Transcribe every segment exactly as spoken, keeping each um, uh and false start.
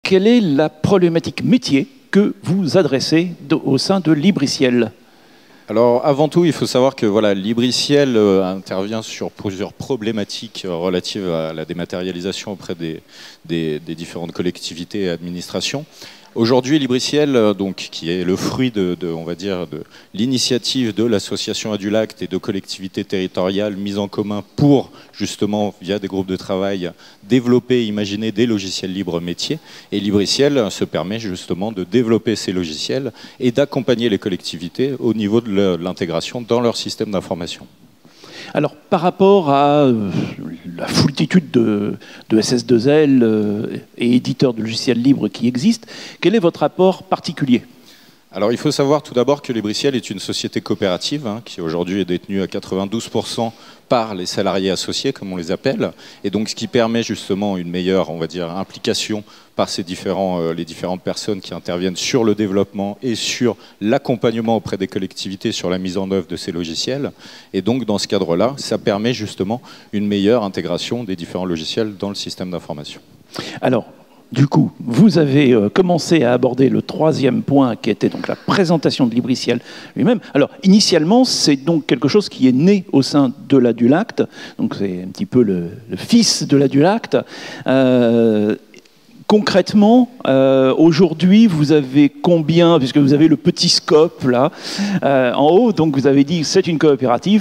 quelle est la problématique métier que vous adressez de, au sein de Libriciel? Alors avant tout, il faut savoir que voilà, Libriciel euh, intervient sur plusieurs problématiques euh, relatives à la dématérialisation auprès des, des, des différentes collectivités et administrations. Aujourd'hui, Libriciel, euh, donc, qui est le fruit de, de, on va dire, de l'initiative de l'association Adulacte et de collectivités territoriales mises en commun pour, justement, via des groupes de travail, développer, imaginer des logiciels libres métiers. Et Libriciel se permet justement de développer ces logiciels et d'accompagner les collectivités au niveau de l'intégration dans leur système d'information. Alors, par rapport à euh, la foultitude de, de S S deux L euh, et éditeurs de logiciels libres qui existent, quel est votre rapport particulier ? Alors, il faut savoir tout d'abord que Libriciel est une société coopérative hein, qui aujourd'hui est détenue à quatre-vingt-douze pour cent par les salariés associés, comme on les appelle, et donc ce qui permet justement une meilleure, on va dire, implication par ces différents, euh, les différentes personnes qui interviennent sur le développement et sur l'accompagnement auprès des collectivités sur la mise en œuvre de ces logiciels. Et donc, dans ce cadre-là, ça permet justement une meilleure intégration des différents logiciels dans le système d'information. Alors, du coup, vous avez euh, commencé à aborder le troisième point qui était donc la présentation de Libriciel lui-même. Alors, initialement, c'est donc quelque chose qui est né au sein de l'Adulacte. Donc, c'est un petit peu le, le fils de l'Adulacte. Euh, Concrètement, euh, aujourd'hui, vous avez combien, puisque vous avez le petit scope là, euh, en haut, donc vous avez dit que c'est une coopérative,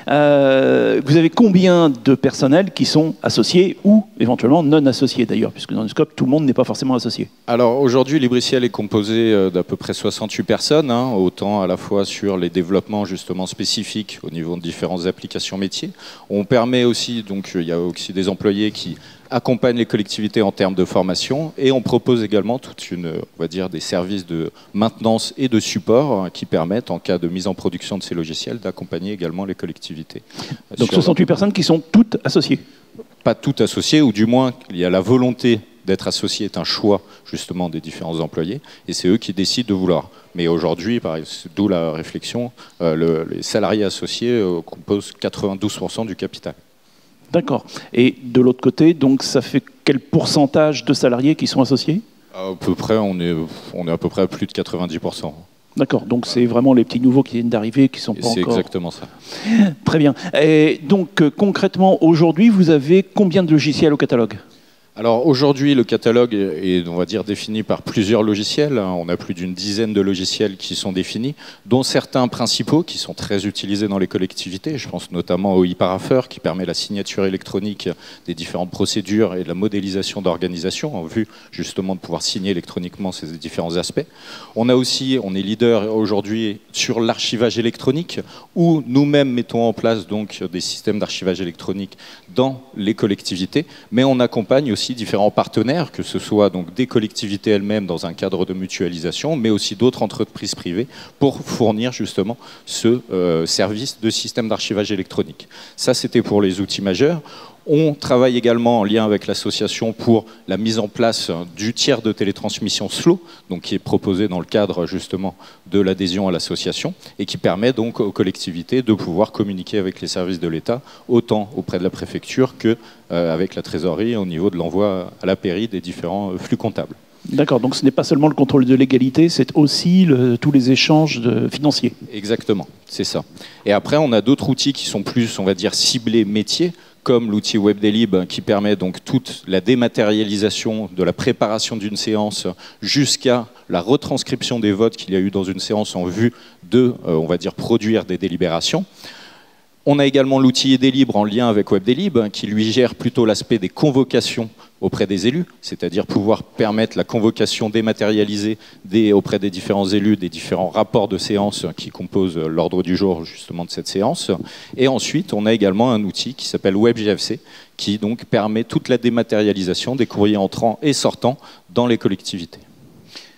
euh, vous avez combien de personnels qui sont associés ou éventuellement non associés d'ailleurs, puisque dans le scope, tout le monde n'est pas forcément associé. Alors aujourd'hui, Libriciel est composé d'à peu près soixante-huit personnes, hein, autant à la fois sur les développements justement spécifiques au niveau de différentes applications métiers. On permet aussi, donc il y a aussi des employés qui accompagne les collectivités en termes de formation et on propose également toute une, on va dire, des services de maintenance et de support hein, qui permettent, en cas de mise en production de ces logiciels, d'accompagner également les collectivités. Donc soixante-huit personnes qui sont toutes associées? Pas toutes associées, ou du moins il y a la volonté d'être associé est un choix justement des différents employés et c'est eux qui décident de vouloir. Mais aujourd'hui, d'où la réflexion, euh, le, les salariés associés euh, composent quatre-vingt-douze pour cent du capital. D'accord. Et de l'autre côté, donc ça fait quel pourcentage de salariés qui sont associés? À peu près, on est, on est à peu près à plus de quatre-vingt-dix pour cent. D'accord, donc c'est vraiment les petits nouveaux qui viennent d'arriver, qui sont pas encore... C'est exactement ça. Très bien. Et donc euh, concrètement, aujourd'hui, vous avez combien de logiciels au catalogue ? Alors aujourd'hui, le catalogue est, on va dire, défini par plusieurs logiciels. On a plus d'une dizaine de logiciels qui sont définis, dont certains principaux qui sont très utilisés dans les collectivités. Je pense notamment au e-parapheur qui permet la signature électronique des différentes procédures et de la modélisation d'organisation en vue justement de pouvoir signer électroniquement ces différents aspects. On a aussi, on est leader aujourd'hui sur l'archivage électronique où nous-mêmes mettons en place donc des systèmes d'archivage électronique dans les collectivités, mais on accompagne aussi différents partenaires, que ce soit donc des collectivités elles-mêmes dans un cadre de mutualisation, mais aussi d'autres entreprises privées pour fournir justement ce euh, service de système d'archivage électronique. Ça, c'était pour les outils majeurs. On travaille également en lien avec l'association pour la mise en place du tiers de télétransmission S L O, donc qui est proposé dans le cadre justement de l'adhésion à l'association et qui permet donc aux collectivités de pouvoir communiquer avec les services de l'État, autant auprès de la préfecture que euh, avec la trésorerie au niveau de l'envoi à la pairie des différents flux comptables. D'accord, donc ce n'est pas seulement le contrôle de légalité, c'est aussi le, tous les échanges de, financiers. Exactement, c'est ça. Et après, on a d'autres outils qui sont plus, on va dire, ciblés métiers, comme l'outil WebDelib qui permet donc toute la dématérialisation de la préparation d'une séance jusqu'à la retranscription des votes qu'il y a eu dans une séance en vue de, euh, on va dire, produire des délibérations. On a également l'outil Edelibre en lien avec WebDelib qui lui gère plutôt l'aspect des convocations auprès des élus, c'est-à-dire pouvoir permettre la convocation dématérialisée des, auprès des différents élus, des différents rapports de séance qui composent l'ordre du jour justement de cette séance. Et ensuite, on a également un outil qui s'appelle WebGFC, qui donc permet toute la dématérialisation des courriers entrants et sortants dans les collectivités.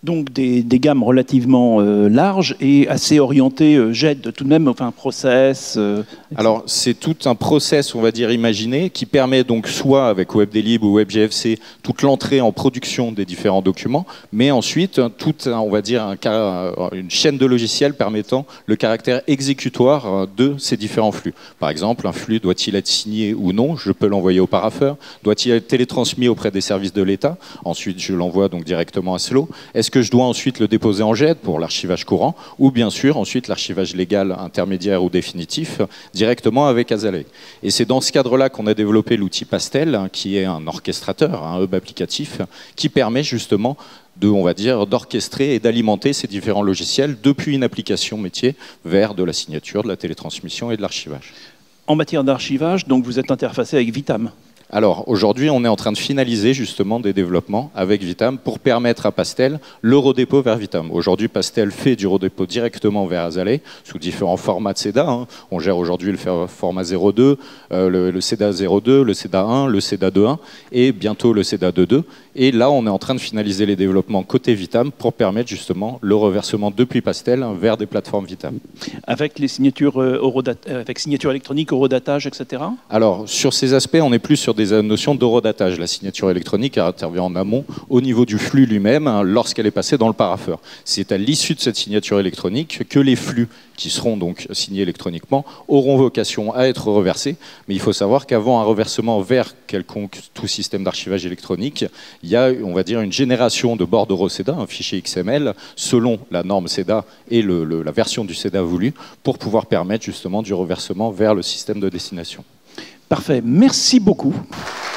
Donc des, des gammes relativement euh, larges et assez orientées euh, J E D tout de même, enfin process. Euh, Alors c'est tout un process, on va dire, imaginé, qui permet donc soit avec WebDlib ou WebGFC toute l'entrée en production des différents documents, mais ensuite toute, on va dire, un, une chaîne de logiciels permettant le caractère exécutoire de ces différents flux. Par exemple, un flux doit-il être signé ou non? Je peux l'envoyer au parapheur. Doit-il être télétransmis auprès des services de l'État? Ensuite, je l'envoie donc directement à Slow. Est-ce que je dois ensuite le déposer en J E D pour l'archivage courant, ou bien sûr ensuite l'archivage légal intermédiaire ou définitif directement avec Azalea. Et c'est dans ce cadre-là qu'on a développé l'outil Pastel, hein, qui est un orchestrateur, un hub applicatif, qui permet justement de, on va dire, d'orchestrer et d'alimenter ces différents logiciels depuis une application métier vers de la signature, de la télétransmission et de l'archivage. En matière d'archivage, donc vous êtes interfacé avec Vitam. Alors aujourd'hui, on est en train de finaliser justement des développements avec Vitam pour permettre à Pastel le redépôt vers Vitam. Aujourd'hui, Pastel fait du redépôt directement vers Azalea sous différents formats de C E D A. Hein. On gère aujourd'hui le format zéro deux, euh, le, le C E D A zéro deux, le C E D A un, le C E D A deux point un et bientôt le C E D A deux point deux. Et là, on est en train de finaliser les développements côté Vitam pour permettre justement le reversement depuis Pastel vers des plateformes Vitam. Avec les signatures, euh, Eurodata, avec signature électronique, horodatage, et cetera. Alors, sur ces aspects, on est plus sur des notions d'horodatage. La signature électronique intervient en amont au niveau du flux lui-même hein, lorsqu'elle est passée dans le parapheur. C'est à l'issue de cette signature électronique que les flux qui seront donc signés électroniquement auront vocation à être reversés. Mais il faut savoir qu'avant un reversement vers quelconque tout système d'archivage électronique, il y a, on va dire, une génération de bordereaux C E D A, un fichier X M L, selon la norme C E D A et le, le, la version du C E D A voulue, pour pouvoir permettre justement du reversement vers le système de destination. Parfait, merci beaucoup.